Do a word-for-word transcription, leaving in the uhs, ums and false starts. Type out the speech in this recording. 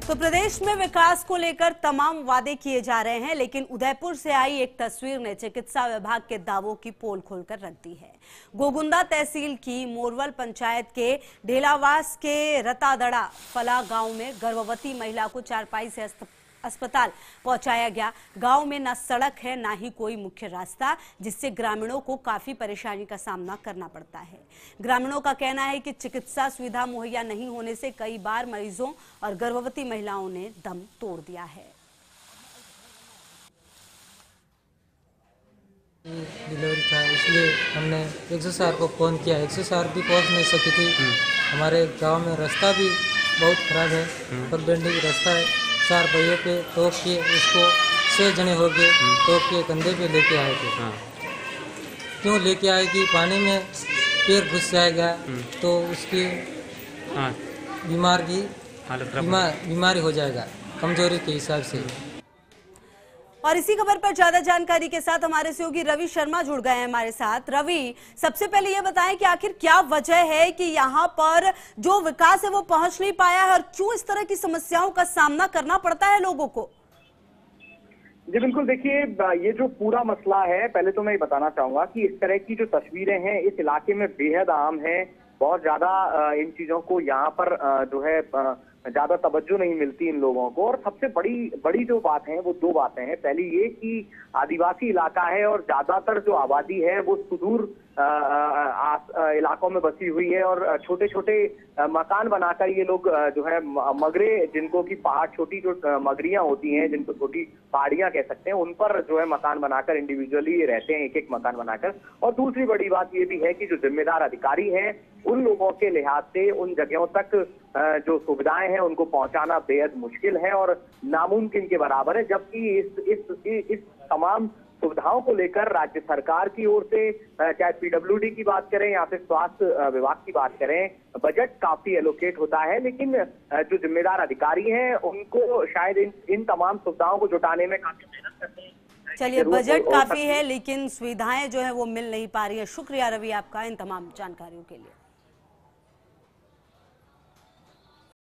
तो प्रदेश में विकास को लेकर तमाम वादे किए जा रहे हैं, लेकिन उदयपुर से आई एक तस्वीर ने चिकित्सा विभाग के दावों की पोल खोलकर रख दी है। गोगुंदा तहसील की मोरवल पंचायत के ढेलावास के रतादड़ा फला गांव में गर्भवती महिला को चारपाई से अस्पताल पहुंचाया गया। गांव में न सड़क है, ना ही कोई मुख्य रास्ता, जिससे ग्रामीणों को काफी परेशानी का सामना करना पड़ता है। ग्रामीणों का कहना है कि चिकित्सा सुविधा मुहैया नहीं होने से कई बार मरीजों और गर्भवती महिलाओं ने दम तोड़ दिया है। डिलीवरी था, इसलिए हमने एक सौ चार को फ़ोन किया। एक सौ चार भी पहुँच नहीं सकी थी। हमारे गांव में रास्ता भी बहुत खराब है, पर बेंडी रास्ता है। चार पहिए पे टोक के उसको छः जने हो गए, टोक के कंधे पे लेके आए थे। हाँ। क्यों लेके आए कि पानी में पैर घुस जाएगा तो उसकी हाँ। बीमार की बीमार बीमारी हो जाएगा कमजोरी के हिसाब से। और इसी खबर पर ज्यादा जानकारी के साथ हमारे सहयोगी रवि शर्मा जुड़ गए हैं हमारे साथ। रवि, सबसे पहले ये बताएं कि आखिर क्या वजह है कि यहाँ पर जो विकास है वो पहुंच नहीं पाया है और क्यों इस तरह की समस्याओं का सामना करना पड़ता है लोगों को? जी बिल्कुल, देखिए ये जो पूरा मसला है, पहले तो मैं ये बताना चाहूंगा कि इस तरह की जो तस्वीरें हैं इस इलाके में बेहद आम है। बहुत ज्यादा इन चीजों को यहाँ पर जो है ज्यादा तवज्जो नहीं मिलती इन लोगों को। और सबसे बड़ी बड़ी जो बात है वो दो बातें हैं। पहली ये कि आदिवासी इलाका है और ज्यादातर जो आबादी है वो सुदूर इलाकों में बसी हुई है और छोटे छोटे मकान बनाकर ये लोग जो है मगरे, जिनको की पहाड़ छोटी जो मगरियां होती हैं, जिनको छोटी पहाड़ियां कह सकते हैं, उन पर जो है मकान बनाकर इंडिविजुअली रहते हैं, एक एक मकान बनाकर। और दूसरी बड़ी बात ये भी है कि जो जिम्मेदार अधिकारी हैं उन लोगों के लिहाज से उन जगहों तक जो सुविधाएं हैं उनको पहुंचाना बेहद मुश्किल है और नामुमकिन के बराबर है। जबकि इस इस इस तमाम सुविधाओं को लेकर राज्य सरकार की ओर से, चाहे पीडब्ल्यूडी की बात करें या फिर स्वास्थ्य विभाग की बात करें, बजट काफी एलोकेट होता है, लेकिन जो जिम्मेदार अधिकारी हैं उनको शायद इन इन तमाम सुविधाओं को जुटाने में काफी मेहनत करते हैं। चलिए, बजट काफी है लेकिन सुविधाएं जो है वो मिल नहीं पा रही है। शुक्रिया रवि आपका इन तमाम जानकारियों के लिए।